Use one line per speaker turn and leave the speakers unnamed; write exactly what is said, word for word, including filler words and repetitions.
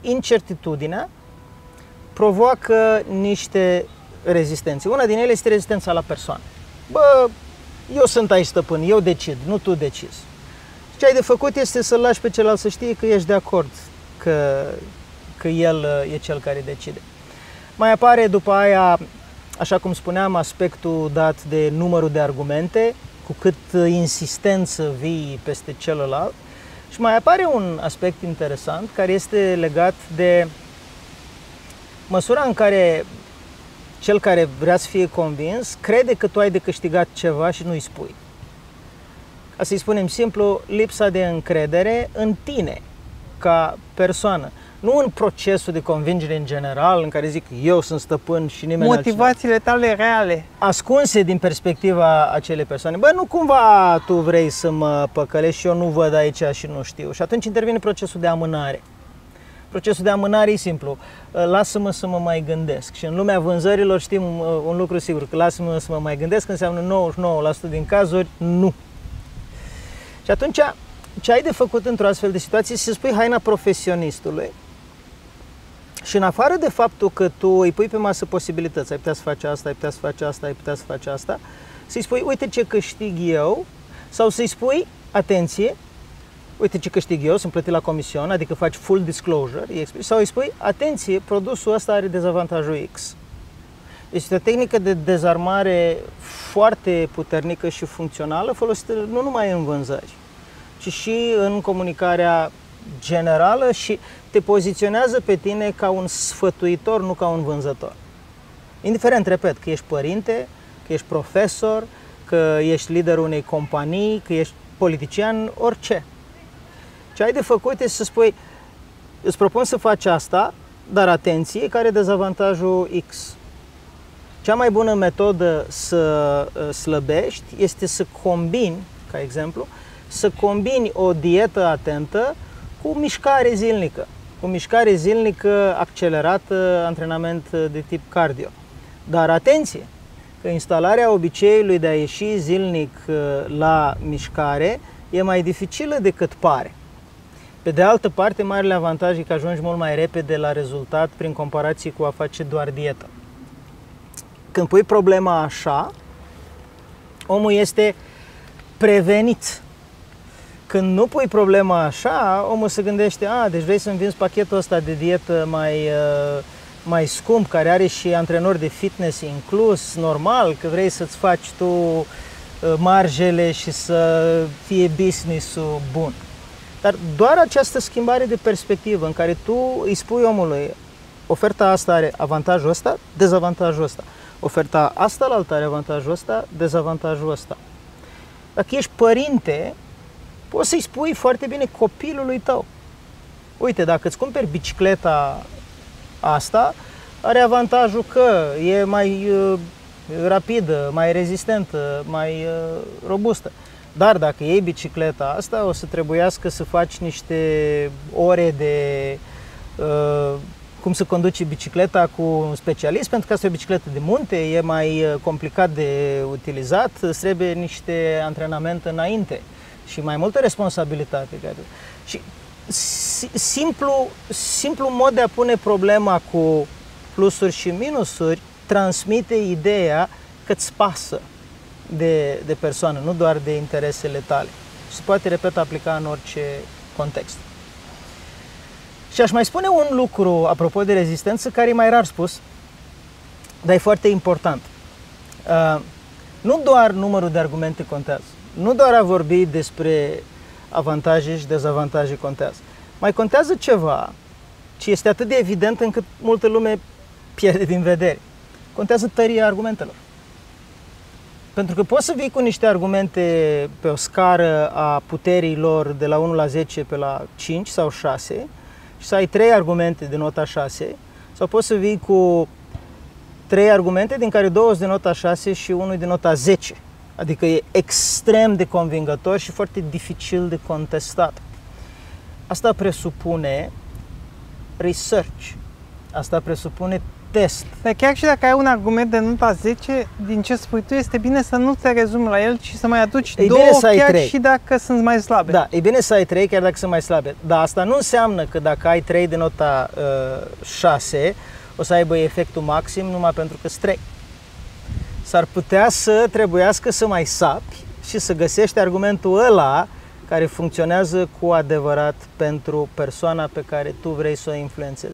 incertitudinea provoacă niște rezistențe. Una din ele este rezistența la persoană. Bă, eu sunt aici stăpân, eu decid, nu tu decizi. Ce ai de făcut este să-l lași pe celălalt să știe că ești de acord, că, că el e cel care decide. Mai apare după aia, așa cum spuneam, aspectul dat de numărul de argumente, cu cât insistență vii peste celălalt. Și mai apare un aspect interesant care este legat de măsura în care cel care vrea să fie convins crede că tu ai de câștigat ceva și nu-i spui. Ca să-i spunem simplu, lipsa de încredere în tine, ca persoană. Nu în procesul de convingere în general, în care zic eu sunt stăpân și nimeni altcineva.
Motivațiile tale reale.
Ascunse din perspectiva acelei persoane. Bă, nu cumva tu vrei să mă păcălești și eu nu văd aici și nu știu. Și atunci intervine procesul de amânare. Procesul de amânare e simplu. Lasă-mă să mă mai gândesc. Și în lumea vânzărilor știm un lucru sigur, că lasă-mă să mă mai gândesc înseamnă nouăzeci și nouă la sută din cazuri nu. Și atunci ce ai de făcut într-o astfel de situație este să spui haina profesionistului. Și în afară de faptul că tu îi pui pe masă posibilități, ai putea să faci asta, ai putea să faci asta, ai putea să faci asta, să-i spui, uite ce câștig eu, sau să-i spui, atenție, uite ce câștig eu, sunt plătit la comision, adică faci full disclosure, sau îi spui, atenție, produsul ăsta are dezavantajul X. Este o tehnică de dezarmare foarte puternică și funcțională, folosită nu numai în vânzări, ci și în comunicarea generală și te poziționează pe tine ca un sfătuitor, nu ca un vânzător. Indiferent, repet, că ești părinte, că ești profesor, că ești liderul unei companii, că ești politician, orice. Ce ai de făcut este să spui, îți propun să faci asta, dar atenție, care e dezavantajul X. Cea mai bună metodă să slăbești este să combini, ca exemplu, să combini o dietă atentă cu mișcare zilnică, cu mișcare zilnică accelerată, antrenament de tip cardio. Dar atenție, că instalarea obiceiului de a ieși zilnic la mișcare e mai dificilă decât pare. Pe de altă parte, marele avantaj e că ajungi mult mai repede la rezultat prin comparație cu a face doar dietă. Când pui problema așa, omul este prevenit. Când nu pui problema așa, omul se gândește, a, deci vrei să-mi vinzi pachetul ăsta de dietă mai, mai scump, care are și antrenori de fitness inclus, normal, că vrei să-ți faci tu marjele și să fie business-ul bun. Dar doar această schimbare de perspectivă în care tu îi spui omului, oferta asta are avantajul ăsta, dezavantajul ăsta. Oferta asta la altă are avantajul ăsta, dezavantajul ăsta. Dacă ești părinte, poți să-i spui foarte bine copilului tău. Uite, dacă îți cumperi bicicleta asta, are avantajul că e mai uh, rapidă, mai rezistentă, mai uh, robustă. Dar dacă iei bicicleta asta, o să trebuiască să faci niște ore de uh, cum să conduci bicicleta cu un specialist, pentru că asta e o bicicletă de munte, e mai complicat de utilizat, îți trebuie niște antrenament înainte și mai multă responsabilitate. Și simplu, simplu mod de a pune problema cu plusuri și minusuri transmite ideea că îți pasă de, de persoană, nu doar de interesele tale. Și se poate, repet, aplica în orice context. Și aș mai spune un lucru apropo de rezistență, care e mai rar spus, dar e foarte important. Uh, nu doar numărul de argumente contează, nu doar a vorbi despre avantaje și dezavantaje contează. Mai contează ceva ce este atât de evident încât multă lume pierde din vedere. Contează tăria argumentelor. Pentru că poți să vii cu niște argumente pe o scară a puterii lor de la unu la zece pe la cinci sau șase și să ai trei argumente de nota șase, sau poți să vii cu trei argumente din care două sunt de nota șase și unul de nota zece. Adică e extrem de convingător și foarte dificil de contestat. Asta presupune research. Asta presupune test.
Dar chiar și dacă ai un argument de nota zece, din ce spui tu, este bine să nu te rezumi la el, ci să mai aduci
E
două,
bine să ai
chiar
trei.
și dacă sunt mai slabe.
Da, e bine să ai trei, chiar dacă sunt mai slabe. Dar asta nu înseamnă că dacă ai trei de nota uh, șase, o să aibă efectul maxim numai pentru că sunt trei. S-ar putea să trebuiască să mai sapi și să găsești argumentul ăla care funcționează cu adevărat pentru persoana pe care tu vrei să o influențezi.